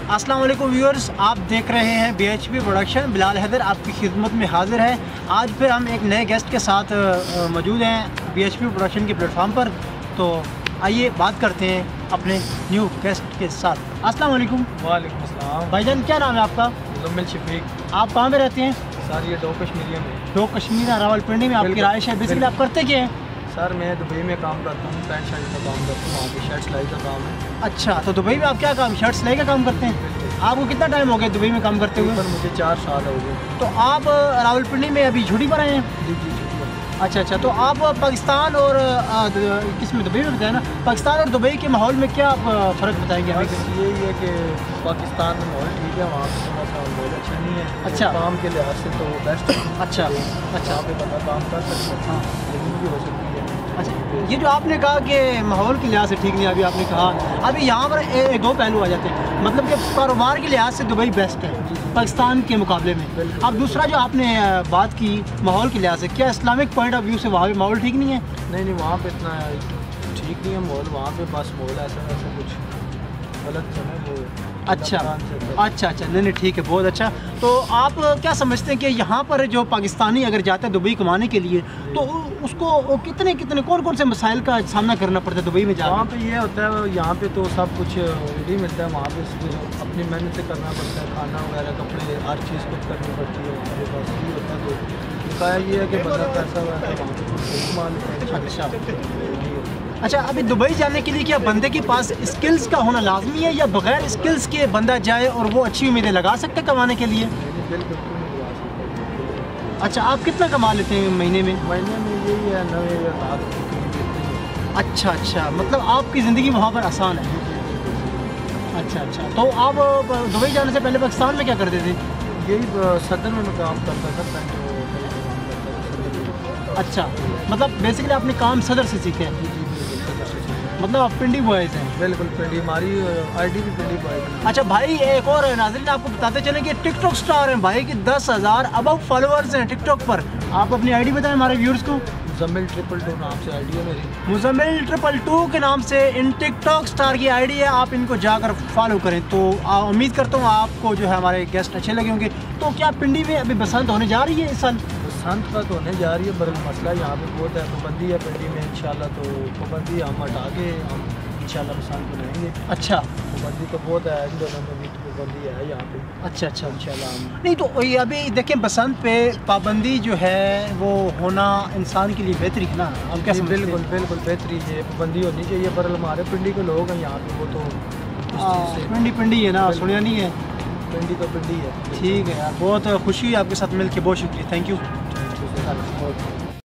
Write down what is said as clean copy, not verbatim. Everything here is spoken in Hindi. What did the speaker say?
अस्सलाम वालेकुम व्यूअर्स, आप देख रहे हैं BHP प्रोडक्शन। बिलाल हैदर आपकी खिदमत में हाजिर है। आज फिर हम एक नए गेस्ट के साथ मौजूद हैं BHP प्रोडक्शन के प्लेटफॉर्म पर। तो आइए बात करते हैं अपने न्यू गेस्ट के साथ। अस्सलाम वालेकुम। वालेकुम अस्सलाम। भाईजान, क्या नाम है आपका? मुजम्मिल शफीक। आप कहाँ पे रहते हैं? सर ये दो कश्मीरिया में। दो कश्मीर रावलपिंडी में आपकी राइश है। बेसिकली आप करते क्या हैं? सर मैं दुबई में काम करता हूँ, पैंट शर्ट का काम करता हूँ, वहाँ पे शर्ट सिलाई का काम है। अच्छा, तो दुबई में आप क्या काम, शर्ट सिलाई का काम करते हैं? आपको कितना टाइम हो गया दुबई में काम करते हुए? पर मुझे 4 साल हो गए। तो आप रावलपिंडी में अभी छुट्टी पर आए हैं? जी जी जी। अच्छा, तो आप पाकिस्तान और किस में, दुबई में बताया ना, पाकिस्तान और दुबई के माहौल में क्या आप फ़र्क बताएंगे हमें? यही है कि पाकिस्तान में माहौल ठीक है, वहाँ पे थोड़ा सा माहौल अच्छा नहीं है। अच्छा। काम के लिहाज से तो बेस्ट है। अच्छा। वहाँ पे बंदा काम कर सकता है, हाँ, लेकिन भी हो सकती है। अच्छा, ये जो आपने कहा कि माहौल के लिहाज से ठीक नहीं, अभी आपने कहा, अभी यहाँ पर दो पहलू आ जाते हैं, मतलब कि कारोबार के लिहाज से दुबई बेस्ट है पाकिस्तान के मुकाबले में। अब दूसरा जो आपने बात की माहौल के लिहाज से, क्या इस्लामिक पॉइंट ऑफ व्यू से वहाँ पे माहौल ठीक नहीं है? नहीं, वहाँ पे इतना ठीक नहीं है माहौल। वहाँ पे बस माहौल ऐसा कुछ गलत है ना वो। अच्छा, नहीं ठीक है, बहुत अच्छा। तो आप क्या समझते हैं कि यहाँ पर जो पाकिस्तानी अगर जाता है दुबई कमाने के लिए, तो उसको कितने कौन से मसाइल का सामना करना पड़ता है दुबई में जाकर? वहाँ पे ये होता है, यहाँ पे तो सब कुछ रेडी मिलता है, वहाँ पे अपनी मेहनत से करना पड़ता है, खाना वगैरह, कपड़े, हर चीज़ कुछ करनी पड़ती है। हमारे पास ये होता है, तो उनका ये है कि बंदा पैसा वगैरह वहाँ पे कमा लेता है। अच्छा, अभी दुबई जाने के लिए क्या बंदे के पास स्किल्स का होना लाजमी है, या बगैर स्किल्स के बंदा जाए और वो अच्छी उम्मीदें लगा सकते हैं कमाने के लिए? अच्छा, आप कितना कमा लेते हैं महीने में? महीने में यही है 9 लाख। अच्छा, मतलब आपकी ज़िंदगी वहाँ पर आसान है। अच्छा, तो आप दुबई जाने से पहले पाकिस्तान में क्या करते थे? यही सदर में मैं काम करता था। अच्छा, मतलब बेसिकली आपने काम सदर से सीखे हैं? मतलब आप पिंडी बॉयज़ हैं? बिल्कुल पिंडी, हमारी आईडी भी पिंडी बॉयज़। अच्छा भाई, एक और नाज़रीन आपको बताते चलें कि टिकटॉक स्टार हैं भाई, कि 10,000 अबव फॉलोअर्स हैं टिकटॉक पर। आप अपनी आईडी बताएं हमारे व्यूअर्स को। मुजम्मिल 222 नाम से आईडी है मेरी। मुजम्मिल 222 के नाम से इन टिकटॉक स्टार की आईडी है, आप इनको जाकर फॉलो करें। तो उम्मीद करता हूँ आपको जो है हमारे गेस्ट अच्छे लगे होंगे। तो क्या पिंडी में अभी बसंत होने जा रही है इस साल? बसंत का तो होने जा रही है, पर मसला यहाँ पे बहुत है, पाबंदी है पिंडी में। इंशाल्लाह तो पाबंदी हम हटा के हम इंशाल्लाह बसंत मनाएंगे। अच्छा, पाबंदी तो बहुत है, इन दोनों में भी पाबंदी है यहाँ पे। अच्छा इंशाल्लाह हम नहीं, तो ये अभी देखें, बसंत पे पाबंदी जो है वो होना इंसान के लिए बेहतरी है ना? हम क्या समझते हैं? बिल्कुल बेहतरी है, पाबंदी होनी चाहिए। पर हमारे पिंडी के लोग हैं यहाँ पे, वो तो पिंडी है ना, सुनिया नहीं है। पिंडी तो पिंडी है। ठीक है यार, बहुत खुशी हुई आपके साथ मिलके, बहुत शुक्रिया, थैंक यू।